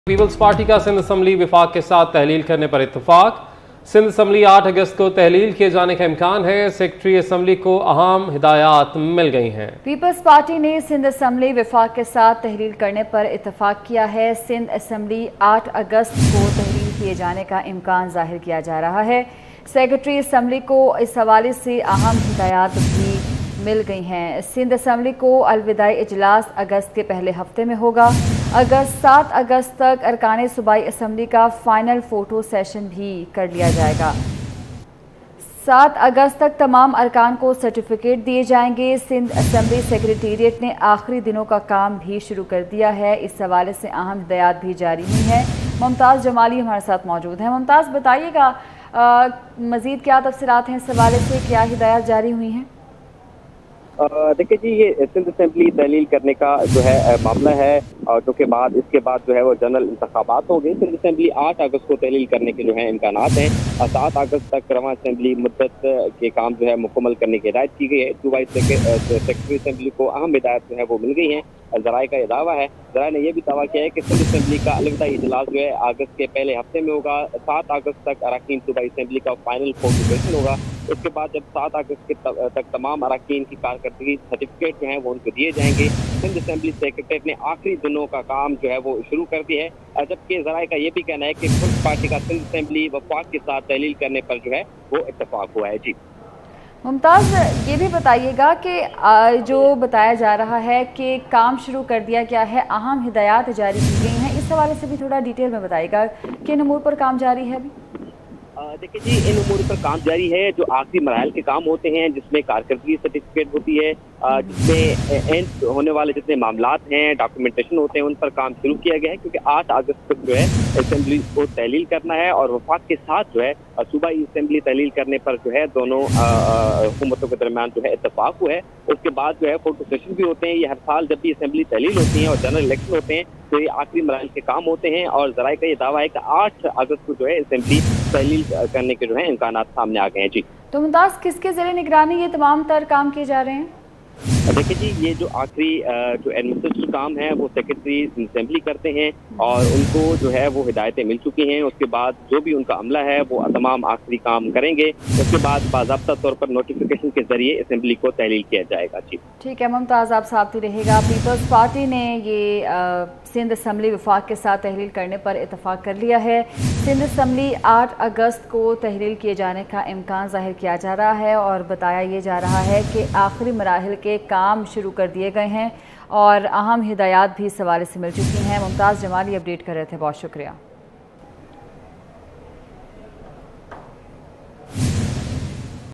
Peoples party का Sindh assembly विफाक के साथ तहलील करने पर इत्तेफाक। सिंध असम्बली 8 अगस्त को तहलील किए जाने का इम्कान है। सेक्रेटरी असम्बली को अहम हिदायत मिल गई हैं। पीपल्स पार्टी ने सिंध असम्बली विफाक के साथ तहलील करने पर इत्तेफाक किया है। सिंध असम्बली 8 अगस्त को तहलील किए जाने का इम्कान जाहिर किया जा रहा है। सेक्रेटरी असम्बली को इस हवाले से अहम हिदायत भी मिल गई हैं। सिंध असम्बली को अलविदाई इजलास अगस्त के पहले हफ्ते में होगा। 7 अगस्त तक अरकान सूबाई असम्बली का फाइनल फ़ोटो सेशन भी कर लिया जाएगा। 7 अगस्त तक तमाम अरकान को सर्टिफिकेट दिए जाएंगे। सिंध असम्बली सेक्रेटेरिएट ने आखिरी दिनों का काम भी शुरू कर दिया है। इस हवाले से अहम हिदायत भी जारी हुई हैं। मुमताज़ जमाली हमारे साथ मौजूद हैं। मुमताज़, बताइएगा मज़ीद क्या तफसीलात हैं इस हवाले से, क्या हिदायत जारी हुई हैं? देखिए जी, ये सिंध असम्बली तहलील करने का जो है मामला है, और जो के बाद इसके बाद जो है वो जनरल इंतखाबात हो गए। सिंध असम्बली 8 अगस्त को तहलील करने के जो है इम्कानात हैं। 7 अगस्त तक रवां असम्बली मुद्दत के काम जो है मुकम्मल करने की हिदायत की गई है। सूबाई सेक्रेटरी असम्बली को अहम हिदायत जो है वो मिल गई हैं। ज़राए का यह दावा है, ज़राए ने यह भी दावा किया है कि सिंध असम्बली का अलविदा इजलास जो है अगस्त के पहले हफ्ते में होगा। 7 अगस्त तक अरकान सूबाई असम्बली का फाइनल फ़ोटो सेशन होगा। उसके बाद जब 7 अगस्त तक तमाम अरकान की कारकर्दगी सर्टिफिकेट जो हैं वो उनको दिए जाएंगे। सिंध असम्बली सेक्रेटेरिएट ने आखिरी दिनों का काम जो है वो शुरू कर दिया है। जबकि ज़राए का ये भी कहना है कि पीपल्स पार्टी का सिंध असम्बली वफाक के साथ तहलील करने पर जो है वो इत्तेफाक हुआ है। जी मुमताज़, ये भी बताइएगा कि जो बताया जा रहा है कि काम शुरू कर दिया गया है, अहम हिदायत जारी की गई हैं, इस हवाले से भी थोड़ा डिटेल में बताइएगा किन उमूर पर काम जारी है अभी? देखिए जी, इन उमूर पर काम जारी है जो आखिरी मराहल के काम होते हैं, जिसमें कारकर्दगी सर्टिफिकेट होती है, जिसमें एंड होने वाले जितने मामलात हैं, डॉक्यूमेंटेशन होते हैं, उन पर काम शुरू किया गया है। क्योंकि 8 अगस्त तक जो है असम्बली को तहलील करना है, और वफाक के साथ जो है सूबाई असम्बली तहलील करने पर जो है दोनों हुकूमतों के दरमियान जो है इत्तेफाक हुआ है। उसके बाद जो है फोटो सेशन भी होते हैं। ये हर साल जब भी असम्बली तहलील होती है और जनरल इलेक्शन होते हैं तो ये आखिरी मराहल के काम होते हैं। और ज़राए का ये दावा है कि 8 अगस्त को जो है असम्बली तहलील करने के जो है इम्कानात सामने आ गए हैं। जी तो मुमताज़, किसके ज़रिए निगरानी ये तमाम तर काम किए जा रहे हैं? देखिए जी, ये जो आखिरी जो एडमिनिस्ट्रेटिव काम है वो सेक्रेटरी असम्बली करते हैं, और उनको जो है वो हिदायतें मिल चुकी हैं। उसके बाद जो भी उनका अमला है वो तमाम आखिरी काम करेंगे। उसके बाद बाज़ाब्ता तौर पर नोटिफिकेशन के जरिए असम्बली को तहलील किया जाएगा। जी ठीक है मुमताज़, आप साथ ही रहेगा। पीपल्स पार्टी ने ये सिंध असम्बली विफाक के साथ तहलील करने पर इत्तेफाक कर लिया है। सिंध असम्बली 8 अगस्त को तहलील किए जाने का इम्कान जाहिर किया जा रहा है, और बताया ये जा रहा है कि आखिरी मराहिल के काम शुरू कर दिए गए हैं और अहम हिदायत भी इस हवाले से मिल चुकी हैं। मुमताज़ जमाली अपडेट कर रहे थे, बहुत शुक्रिया।